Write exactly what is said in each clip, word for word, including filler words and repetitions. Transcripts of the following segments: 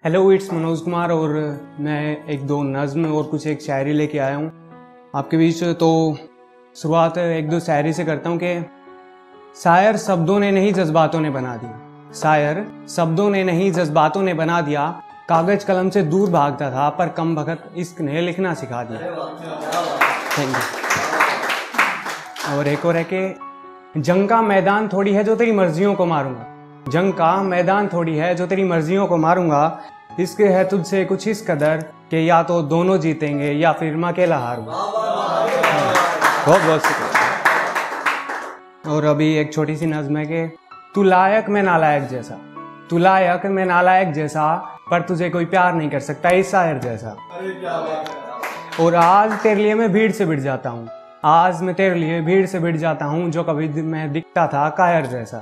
Hello, it's Manoj Kumar और मैं एक दो नज़्म और कुछ एक शायरी लेके आया हूँ आपके बीच। तो शुरुआत एक दो शायरी से करता हूँ कि शायर शब्दों ने नहीं जज्बातों ने बना दिया, शायर शब्दों ने नहीं जज्बातों ने बना दिया, कागज कलम से दूर भागता था पर कम वक्त इश्क ने लिखना सिखा दिया। Thank you. और एक और है कि जंग का मैदान थोड़ी है जो तेरी मर्जियों को मारूंगा, जंग का मैदान थोड़ी है जो तेरी मर्जियों को मारूंगा, इश्क है तुझसे कुछ इस कदर कि या तो दोनों जीतेंगे या फिर मैं अकेला हारूंगा। बहुत बहुत शुक्रिया। और अभी एक छोटी सी नज़्म है कि तू लायक मैं नालायक जैसा, तू लायक मैं नालायक जैसा, पर तुझे कोई प्यार नहीं कर सकता इस शायर जैसा। और आज तेरे लिए मैं भीड़ से भिड़ जाता हूँ, आज मैं तेरे लिए भीड़ से भिड़ जाता हूँ, जो कभी मैं दिखता था कायर जैसा,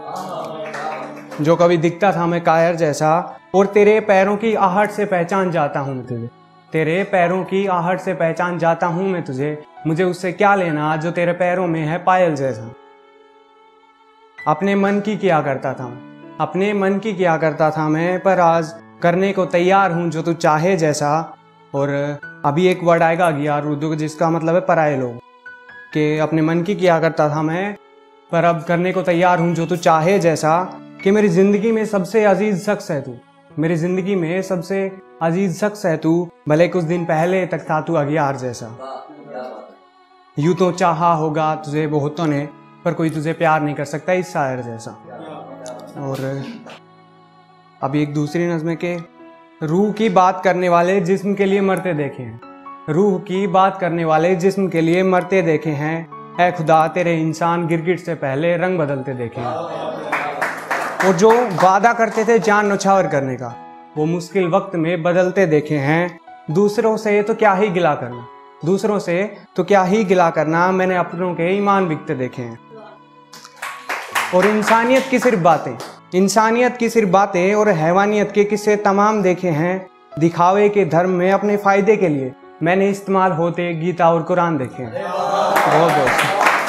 जो कभी दिखता था मैं कायर जैसा। और तेरे पैरों की आहट से पहचान जाता हूँ मैं तुझे, तेरे पैरों की आहट से पहचान जाता हूँ मैं तुझे, मुझे उससे क्या लेना जो तेरे पैरों में है पायल जैसा। अपने मन की किया करता था मैं, अपने मन की किया करता था मैं, पर आज करने को तैयार हूँ जो तू चाहे जैसा। और अभी एक वर्ड आएगा अगियार उर्दू जिसका मतलब है पराये लोग, कि अपने मन की किया करता था मैं पर अब करने को तैयार हूँ जो तू चाहे जैसा। कि मेरी ज़िंदगी में सबसे अजीज़ शख्स है तू, मेरी ज़िंदगी में सबसे अजीज़ शख्स है तू, भले कुछ दिन पहले तक था तू अगियार जैसा। यूँ तो चाहा होगा तुझे बहुतों ने, पर कोई तुझे प्यार नहीं कर सकता इस शायर जैसा। और अभी एक दूसरी नज़्म के रूह की बात करने वाले जिस्म के लिए मरते देखे हैं, रूह की बात करने वाले जिस्म के लिए मरते देखे हैं, ऐ खुदा तेरे इंसान गिरगिट से पहले रंग बदलते देखे हैं। और जो वादा करते थे जान नौछावर करने का, वो मुश्किल वक्त में बदलते देखे हैं। दूसरों से तो क्या ही गिला करना, दूसरों से तो क्या ही गिला करना, मैंने अपनों के ईमान बिकते देखे हैं। और इंसानियत की सिर्फ बातें, इंसानियत की सिर्फ बातें और हैवानियत के किस्से तमाम देखे हैं, दिखावे के धर्म में अपने फायदे के लिए मैंने इस्तेमाल होते गीता और कुरान देखे हैं। बहुत बहुत।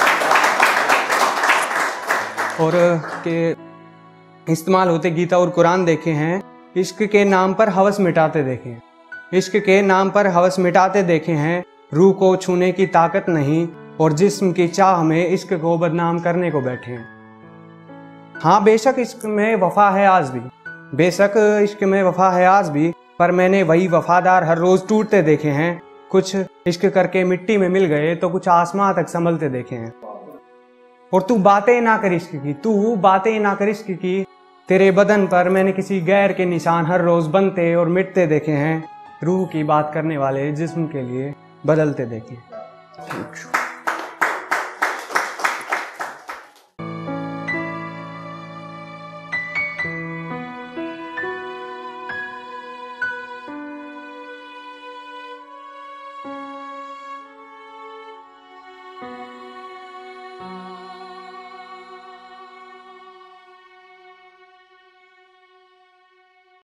और के इस्तेमाल होते गीता और कुरान देखे हैं, इश्क के नाम पर हवस मिटाते देखे हैं, इश्क के नाम पर हवस मिटाते देखे हैं, रूह को छूने की ताकत नहीं और जिस्म की चाह में इश्क को बदनाम करने को बैठे हैं। हाँ बेशक इश्क में वफा है आज भी, बेशक इश्क में वफा है आज भी, पर मैंने वही वफादार हर रोज टूटते देखे हैं, कुछ इश्क करके मिट्टी में मिल गए तो कुछ आसमां तक संभलते देखे हैं। और तू बातें ना कर इश्क की, तू बातें ना कर इश्क की, तेरे बदन पर मैंने किसी गैर के निशान हर रोज बनते और मिटते देखे हैं, रूह की बात करने वाले जिस्म के लिए बदलते देखे।